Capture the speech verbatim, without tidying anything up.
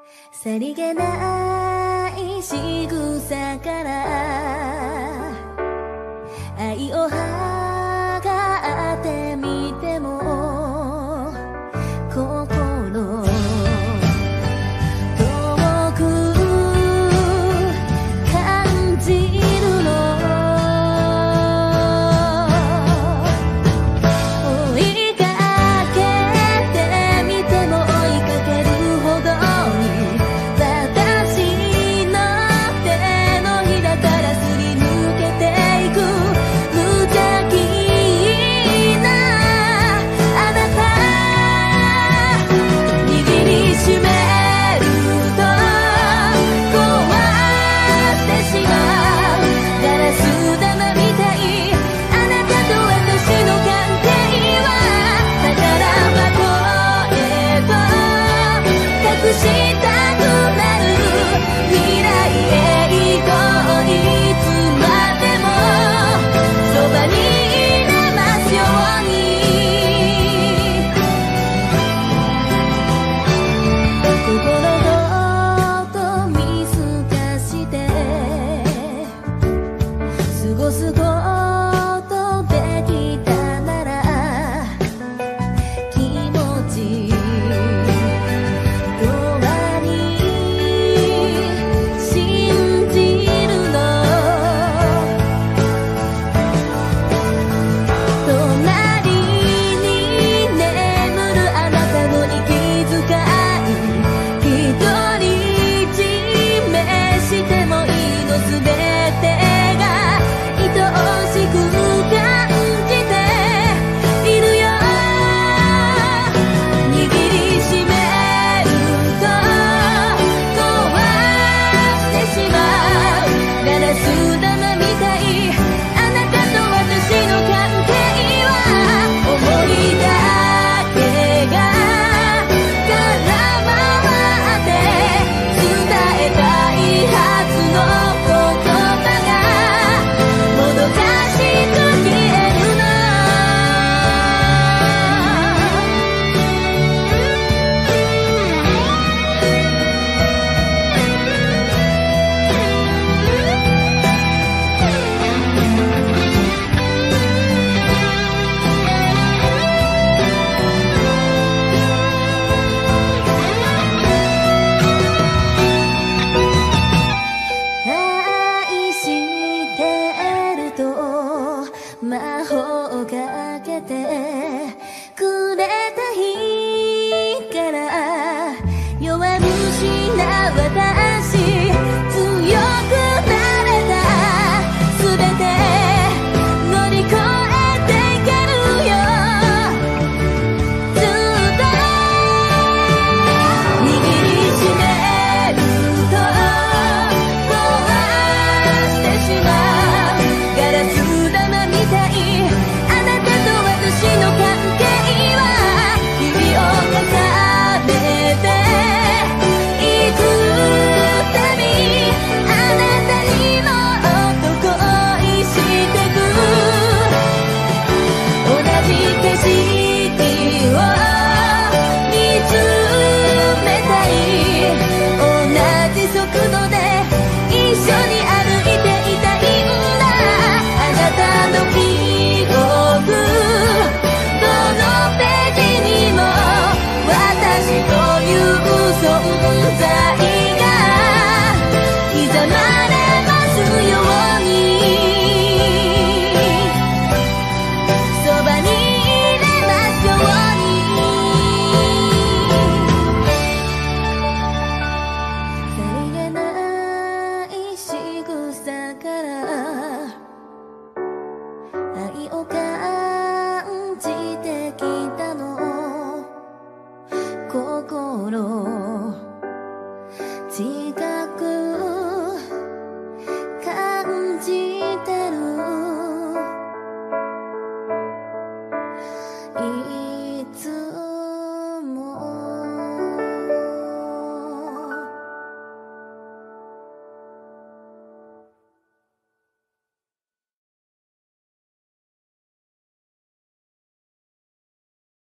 さりげない仕草から愛を測ってみても心遠く感じるの。追いかけてみても追いかけるほどに私の手のひらからすり抜けていく無邪気なあなた。握りしめると壊してしまうガラス玉みたいあなたと私の関係は宝箱へと隠したくなる未来へ行こういつまでもそばにいれますように。心ごと見透かして過ごすことできたなら気持ちどうに信じるの。隣に眠るあなたの息遣い独り占めしてもいいのすべてが愛おしく感じているよ。握りしめると壊してしまうガラス玉みたいあなたと私の関係は思いだけが空回って伝えたいはずの言葉がもどかしく消えるの。愛してると魔法をかけてくれた日から弱虫な私強くなれたすべて乗り越えていけるよ。ずっと握りしめると壊してしまうガラス玉みたいあなたと私の関係は日々を重ねていくたびあなたにもっと恋してく同じ景色を見つめたい同じ速度で一緒に歩いていたいんだ。あなたの記憶どのページにも私という存在が刻まれますようにそばにいれますように。さりげない仕草から愛を感じてきたの。心近く感じてる。